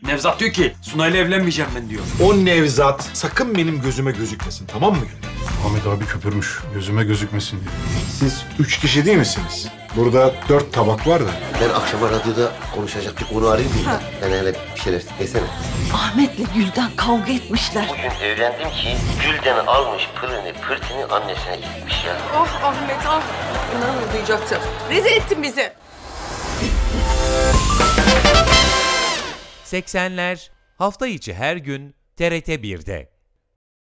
Nevzat diyor ki Sunay'la evlenmeyeceğim ben diyor. O Nevzat sakın benim gözüme gözükmesin, tamam mı Gülden? Ahmet abi köpürmüş. Gözüme gözükmesin diye. Siz 3 kişi değil misiniz? Burada 4 tabak var da. Ben akşama radyoda konuşacak bir konu arayayım mı? Yani hele bir şeyler desene. Ahmet'le Gülden kavga etmişler. Bugün öğrendim ki Gülden almış pılını pırtını annesine gitmiş ya. Ah Ahmet ah. İnanın duyacaktı. Rezil ettin bizi. 80'ler hafta içi her gün TRT 1'de.